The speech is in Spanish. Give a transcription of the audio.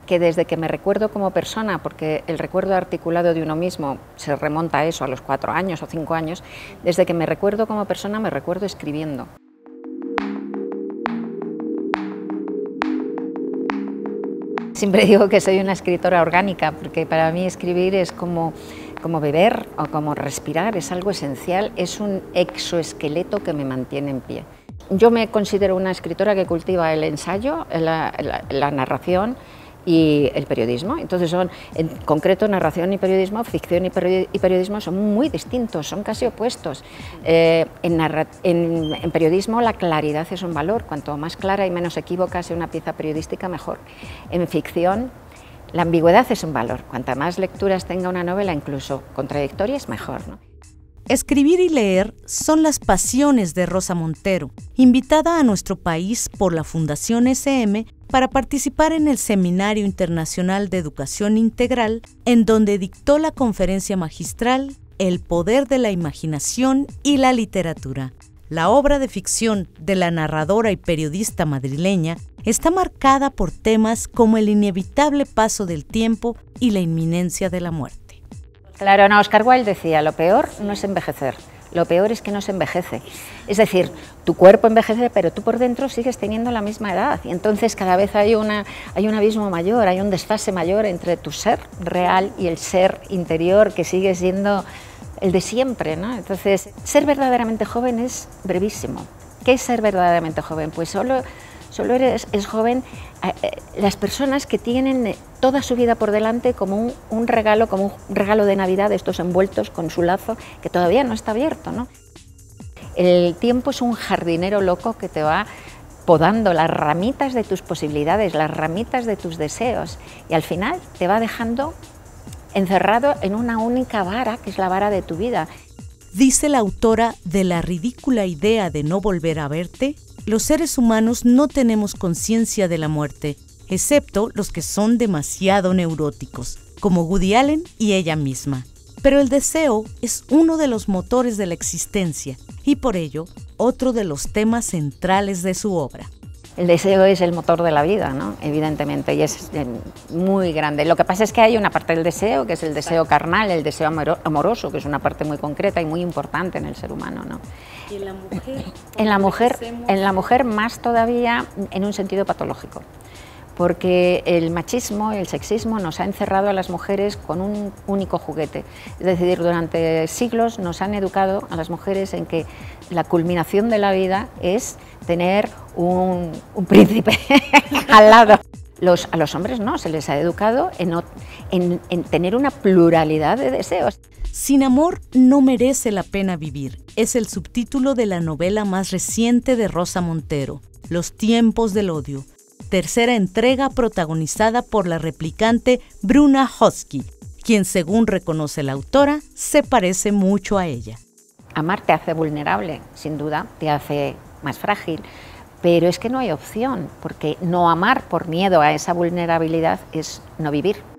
que desde que me recuerdo como persona, porque el recuerdo articulado de uno mismo se remonta a eso, a los 4 años o 5 años, desde que me recuerdo como persona me recuerdo escribiendo. Siempre digo que soy una escritora orgánica, porque para mí escribir es como beber o como respirar, es algo esencial, es un exoesqueleto que me mantiene en pie. Yo me considero una escritora que cultiva el ensayo, la narración y el periodismo. Entonces son, en concreto, narración y periodismo, ficción y periodismo son muy distintos, son casi opuestos. En periodismo la claridad es un valor, cuanto más clara y menos equívoca sea una pieza periodística, mejor. En ficción la ambigüedad es un valor, cuanta más lecturas tenga una novela, incluso contradictoria, es mejor, ¿no? Escribir y leer son las pasiones de Rosa Montero, invitada a nuestro país por la Fundación SM para participar en el Seminario Internacional de Educación Integral, en donde dictó la conferencia magistral El poder de la imaginación y la literatura. La obra de ficción de la narradora y periodista madrileña está marcada por temas como el inevitable paso del tiempo y la inminencia de la muerte. Claro, no, Oscar Wilde decía, lo peor no es envejecer, lo peor es que no se envejece. Es decir, tu cuerpo envejece, pero tú por dentro sigues teniendo la misma edad. Y entonces cada vez hay un abismo mayor, hay un desfase mayor entre tu ser real y el ser interior que sigue siendo el de siempre, ¿no? Entonces, ser verdaderamente joven es brevísimo. ¿Qué es ser verdaderamente joven? Pues solo es joven las personas que tienen toda su vida por delante como un regalo de Navidad, estos envueltos con su lazo, que todavía no está abierto, ¿no? El tiempo es un jardinero loco que te va podando las ramitas de tus posibilidades, las ramitas de tus deseos, y al final te va dejando encerrado en una única vara, que es la vara de tu vida. Dice la autora de La ridícula idea de no volver a verte: los seres humanos no tenemos conciencia de la muerte, excepto los que son demasiado neuróticos, como Woody Allen y ella misma. Pero el deseo es uno de los motores de la existencia y por ello otro de los temas centrales de su obra. El deseo es el motor de la vida, ¿no? Evidentemente, y es muy grande. Lo que pasa es que hay una parte del deseo, que es el deseo carnal, el deseo amoroso, que es una parte muy concreta y muy importante en el ser humano, ¿no? ¿Y en la mujer? En la mujer más todavía en un sentido patológico, porque el machismo y el sexismo nos ha encerrado a las mujeres con un único juguete. Es decir, durante siglos nos han educado a las mujeres en que la culminación de la vida es tener un príncipe al lado. A los hombres no, se les ha educado en tener una pluralidad de deseos. Sin amor no merece la pena vivir es el subtítulo de la novela más reciente de Rosa Montero, Los tiempos del odio, tercera entrega protagonizada por la replicante Bruna Hosky, quien, según reconoce la autora, se parece mucho a ella. Amar te hace vulnerable, sin duda, te hace más frágil, pero es que no hay opción, porque no amar por miedo a esa vulnerabilidad es no vivir.